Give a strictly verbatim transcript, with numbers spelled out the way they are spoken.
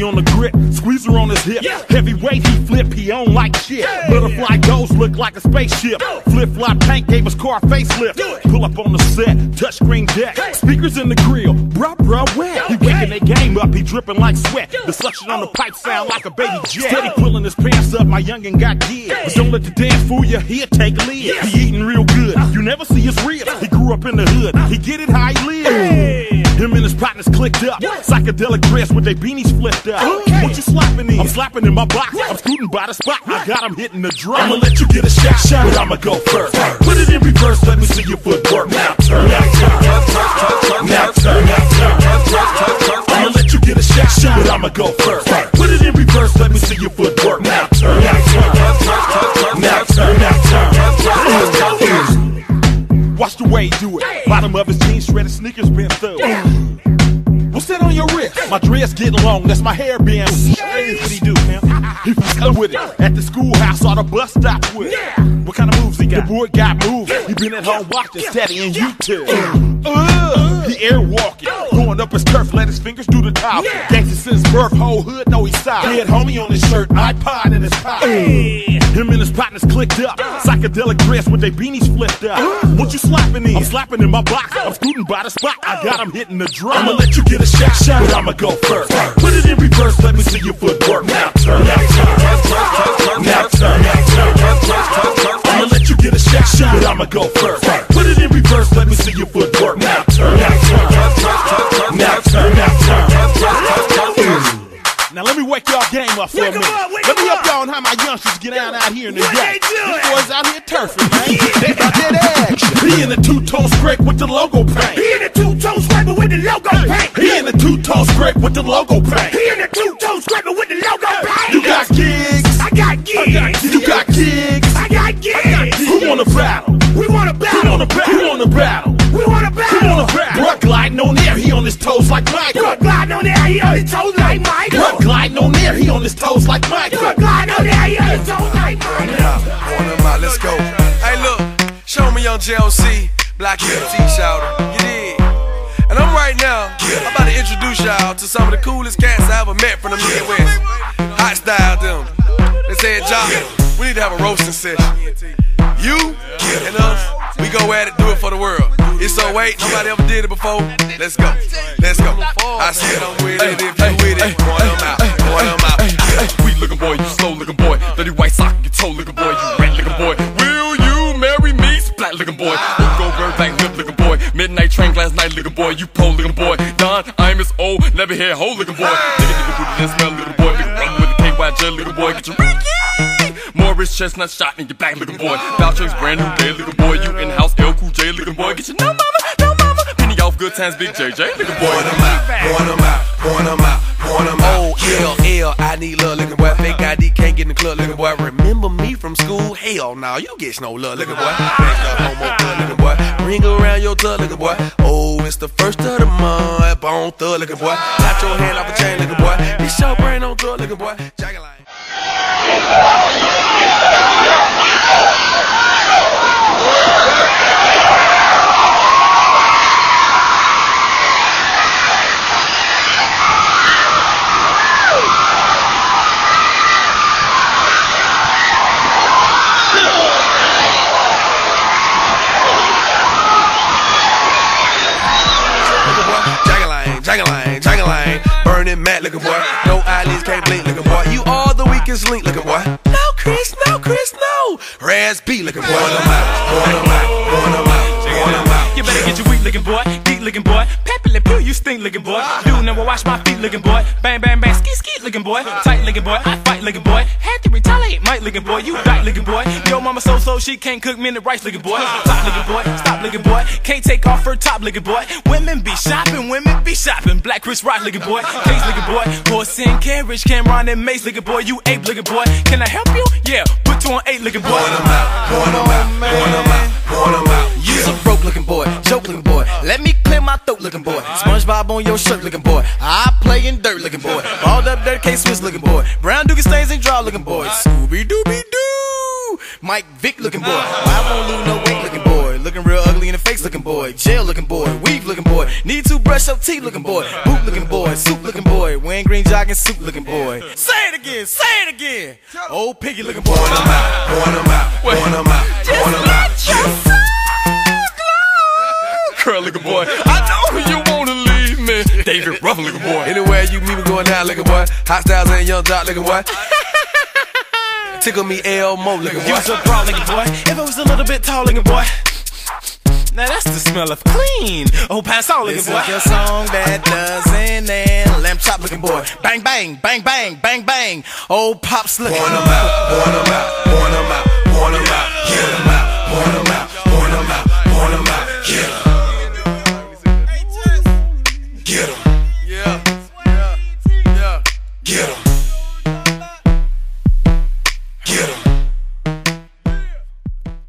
He on the grip, squeezer on his hip. Heavyweight, he flip, he on like shit. Butterfly ghost look like a spaceship. Flip flop tank gave his car a facelift. Pull up on the set, touchscreen deck. Speakers in the grill, bruh bruh wet. He waking that game up, he dripping like sweat. The suction on the pipe sound like a baby jet. Steady pulling his pants up, my youngin' got gear. But don't let the dance fool you, he'll take a lead. He eating real good, you never see his ribs. He grew up in the hood, he get it how he live. Him and his partners clicked up, psychedelic dress with their beanies flipped up. What you slapping in? I'm slapping in my box, I'm scooting by the spot. I got him hitting the drum. I'ma let you get a shot, but I'ma go first. Put it in reverse, let me see your footwork. Now turn, now turn, now turn, now turn. I'ma let you get a shot, but I'ma go first. Put it in reverse, let me see your footwork. Now turn, now turn, now turn, now turn. Watch the way he do it. Bottom of his jeans, shredded sneakers bent through. What's that on your wrist? My dress getting long, that's my hair being. What he do, man? He fucking with it. At the schoolhouse or the bus stop with it. What kind of moves he got? The boy got moves. He been at home watching, studying YouTube. Uh, he air walking, going up his turf, let his fingers do the talking. Gangsta since birth, whole hood know he's solid. Dead homie on his shirt, iPod in his pocket. Him and his partners clicked up, psychedelic dress with their beanies flipped up. What you slapping in? I'm slapping in my box, I'm scooting by the spot. I got him hitting the drum. I'ma let you get a shot, but I'ma go first. Put it in reverse, let me see your footwork. Now turn, now turn, now turn, now turn. I'ma let you get a shot, but I'ma go first. Put it in reverse, let me see your footwork. Now turn, now turn, now turn, now turn. Now let me wake y'all game up for a minute. Let me help y'all on how my youngsters get out out here in the day. These boys out here turfing, man. They got that action. He in the two-tone scrape with the logo paint. He in the two-tone scraper with the logo paint. He in the two-tone scrape with the logo paint. He in the two-tone scraper with the logo paint. You got gigs. I got gigs. You got gigs. I got gigs. Who wanna battle? We wanna battle. Who wanna battle? Who wanna battle? We wanna battle. Who wanna battle? Bruh gliding on air, he on his toes like Michael. Bruh gliding on air, he on his toes like Michael. Bruh gliding on air, he on his toes like Michael. Bruh gliding on air, he on his toes like Michael. Point them out, let's go. Hey look, show me on J L C, Black M T shouter, you dig? And I'm right now, I'm about to introduce y'all to some of the coolest cats I ever met from the Midwest. Hot style them. They said, John, we need to have a roasting session. You and us, we go at it, do it for the world. It's so wait, nobody ever did it before. Let's go, let's go. I said I'm with it, if you with it, point them out, point them out. Sweet looking boy, you slow looking boy, dirty white sock, you toe looking boy, you rat looking boy. Will you marry me? Splat looking boy, you go bird back lip looking boy, midnight train last night looking boy, you pole looking boy. Don, I'm his old, never hair hole looking boy. Nigga nigga booty that smell looking boy, nigga run with the K Y J looking boy, get your Ricky. Morris chestnut shot in your black looking boy. Vouchers brand new day looking boy, you in house L Cool J looking boy, get your no mama, no mama. Penny off good times, big J J looking boy. Point them out, point them out, point them out, point them out. Oh, L, L, I need love looking boy. Fake I D can't get in the club looking boy. Remember me from school? Hell no, you get no love looking boy. Next up, homo thug looking boy. Ring around your tug looking boy. Oh, it's the first of the month. Bone thug looking boy. Got your hand off a chain looking boy. This your brain on drug looking boy. Jaggerline. Jaggerline, Jaggerline, burning mad looking boy. No eyelids, can't blink looking boy. You are the weakest link looking boy. No Chris, no Chris, no. Raz B looking boy. Point them out, point them out, point them out, point them out. You better get your weak looking boy, geek looking boy. Peppy poo, you stink looking boy. Dude, never wash my feet looking boy. Bang, bang, bang, ski, ski looking boy. Tight looking boy, I fight looking boy. Had to retaliate, Mike looking boy. You dyke looking boy. Yo, mama so so, she can't cook minute rice looking boy. Top looking boy, stop looking boy. Can't take off her top looking boy. Women be shopping, women be shopping. Black Chris Rock looking boy, Case looking boy. Horse and carriage, Cameron and Mace looking boy. You ape looking boy. Can I help you? Yeah, put two on eight looking boy. Point them out, point them out, point them out, point them out. You's a broke looking boy, joke looking boy. Let me clear my throat looking boy. SpongeBob on your shirt looking boy. I play in dirt looking boy. Balled up dirt K Swiss looking boy. Brown Dookie stains and draw looking boy. Scooby Dooby Doo. Mike Vick looking boy. I won't lose no weight looking boy. Looking real ugly in the face looking boy. Jail looking boy. Weave looking boy. Need to brush up teeth looking boy. Boot looking boy, soup looking boy. Wearing green jogging suit looking boy. Say it again, say it again. Old piggy looking boy. Point 'em out, point 'em out, point 'em out, point 'em out. Curl looking boy, I know you wanna leave me. David Ruffin looking boy. Anywhere you meet me going down looking boy. Hot Styles and Young Jock looking boy. Tickle me Elmo looking boy. You was a bra looking boy. If I was a little bit tall looking boy. Now that's the smell of clean. Oh, pass all looking This boy. is your song that doesn't end. Lamb chop looking boy. Bang bang, bang bang, bang bang. Old pops looking. Point 'em out, point 'em out, point 'em out, point 'em out. Get 'em out, point 'em out, point 'em out, point 'em out. Get 'em. Get 'em. Yeah, yeah, yeah. Get 'em.